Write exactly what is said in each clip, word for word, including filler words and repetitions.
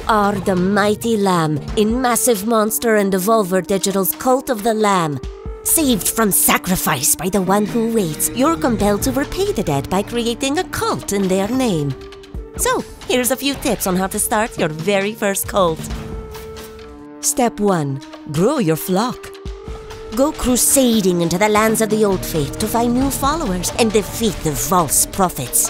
are the mighty lamb in Massive Monster and Devolver Digital's Cult of the Lamb. Saved from sacrifice by the one who waits, you're compelled to repay the dead by creating a cult in their name. So, here's a few tips on how to start your very first cult. Step one. Grow your flock. Go crusading into the lands of the old faith to find new followers and defeat the false prophets.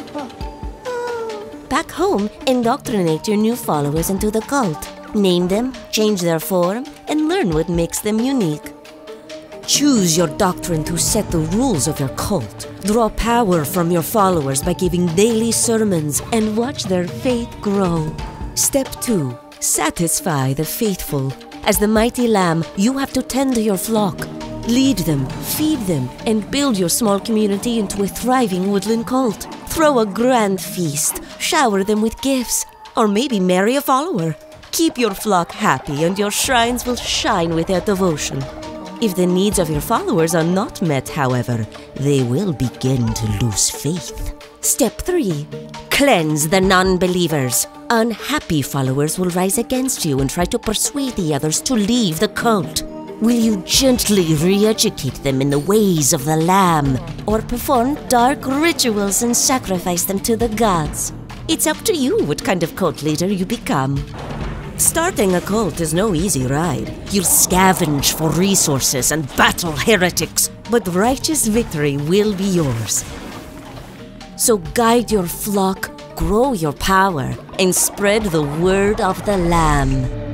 Back home, indoctrinate your new followers into the cult. Name them, change their form, and learn what makes them unique. Choose your doctrine to set the rules of your cult. Draw power from your followers by giving daily sermons and watch their faith grow. Step two. Satisfy the faithful. As the mighty lamb, you have to tend to your flock. Lead them, feed them, and build your small community into a thriving woodland cult. Throw a grand feast, shower them with gifts, or maybe marry a follower. Keep your flock happy and your shrines will shine with their devotion. If the needs of your followers are not met, however, they will begin to lose faith. Step three. Cleanse the non-believers. Unhappy followers will rise against you and try to persuade the others to leave the cult. Will you gently re-educate them in the ways of the Lamb, or perform dark rituals and sacrifice them to the gods? It's up to you what kind of cult leader you become. Starting a cult is no easy ride. You'll scavenge for resources and battle heretics, but righteous victory will be yours. So guide your flock, grow your power, and spread the word of the Lamb.